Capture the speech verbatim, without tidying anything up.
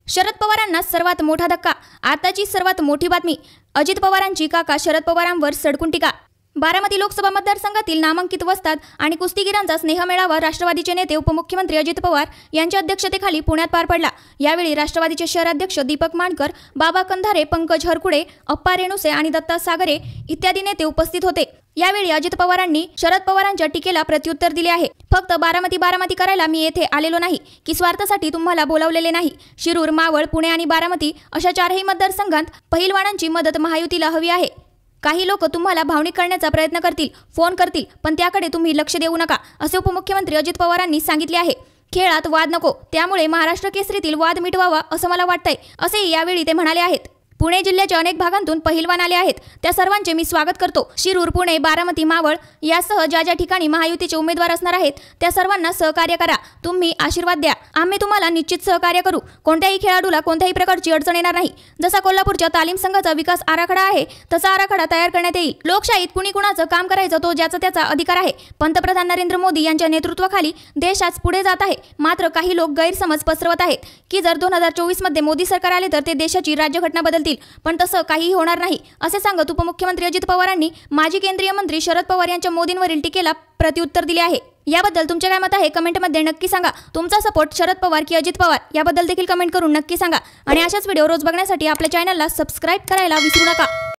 शरद पवारांना सर्वात मोठा धक्का। आताची सर्वात मोठी बातमी, अजित पवारांची काका शरद पवारांवर सडकून टीका। बारामती लोकसभा मतदारसंघातील नामांकित वस्ताद आणि कुस्तीगीरांचा स्नेहमेळावा राष्ट्रवादीचे नेते उपमुख्यमंत्री अजित पवार यांच्या अध्यक्षतेखाली पुण्यात पार पडला। यावेळी राष्ट्रवादीचे शहराध्यक्ष दीपक मानकर, बाबा कंधारे, पंकज हरकुडे, अप्पा रेणुसे आणि दत्ता सागरे इत्यादी नेते उपस्थित होते। यावेळी अजित पवारांनी शरद पवारांच्या टीकेला प्रत्युत्तर दिले आहे। फक्त बारामती बारामती करायला मी येथे आलेलो नाही की स्वार्थासाठी तुम्हाला बोलावलेले नाही। शिरूर, मावळ, पुणे आणि बारामती अशा चारही मतदारसंघात पहिलवानांची मदत महायुतीला हवी आहे। काही लोक तुम्हाला भावनिक करण्याचा प्रयत्न करतील, फोन करतील, पण त्याकडे तुम्ही लक्ष देऊ नका, असे उपमुख्यमंत्री अजित पवारांनी सांगितले आहे। खेळात वाद नको, त्यामुळे महाराष्ट्र केसरीतील वाद मिटवावा असं मला वाटतंय, असे यावेळी ते म्हणाले आहेत। पुणे जिल्ह्याच्या अनेक भागांतून पहिलवान आले आहेत, त्या सर्वांचे मी स्वागत करतो। शिरूर, पुणे, बारामती, मावळ यासह ज्या ज्या ठिकाणी महायुतीचे उमेदवार असणार आहेत त्या सर्वांना सहकार्य करा, तुम्ही आशीर्वाद द्या, आम्ही तुम्हाला निश्चित सहकार्य करू। कोणत्याही खेळाडूला कोणत्याही प्रकारची अडचण येणार नाही। जसा कोल्हापूरच्या तालीम संघाचा विकास आराखडा आहे तसा आराखडा तयार करण्यात येईल। लोकशाहीत कुणी कुणाचं काम करायचं तो ज्याचा त्याचा अधिकार आहे। पंतप्रधान नरेंद्र मोदी यांच्या नेतृत्वाखाली देश आज पुढे जात आहे। मात्र काही लोक गैरसमज पसरवत आहेत की जर दोन हजार चोवीस मध्ये मोदी सरकार आले तर ते देशाची राज्यघटना बदलतील, पण तसं काही होणार नाही, असे सांगत उपमुख्यमंत्री अजित पवारांनी माजी केंद्रीय मंत्री शरद पवार यांच्या मोदींवरील टीकेला प्रत्युत्तर दिले आहे। याबद्दल तुमचे काय मत आहे कमेंटमध्ये नक्की सांगा। तुमचा सपोर्ट शरद पवार की अजित पवार याबद्दल देखील कमेंट करून नक्की सांगा। आणि अशाच व्हिडिओ रोज बघण्यासाठी आपल्या चॅनलला सबस्क्राईब करायला विसरू नका।